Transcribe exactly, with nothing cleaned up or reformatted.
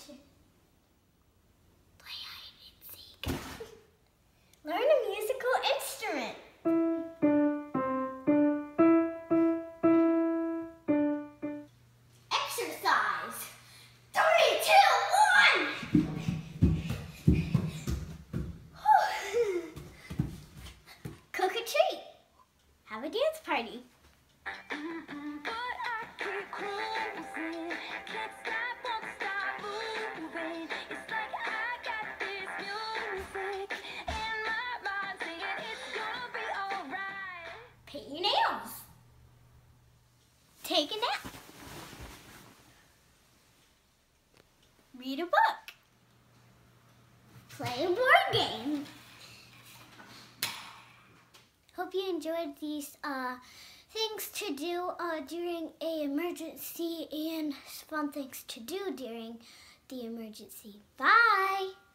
to play hide and seek. Learn a musical instrument. Exercise. Three, two, one. Cook a treat. Have a dance party. Paint your nails. Take a nap. Read a book. Play a board game. Hope you enjoyed these uh, things to do uh, during an emergency and fun things to do during the emergency. Bye.